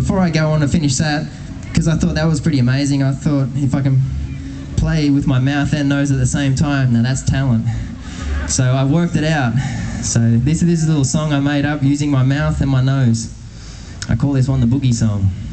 before I go on to finish that, because I thought that was pretty amazing, I thought if I can play with my mouth and nose at the same time, now that's talent. So I worked it out. So this is a little song I made up using my mouth and my nose. I call this one the Boogie Song.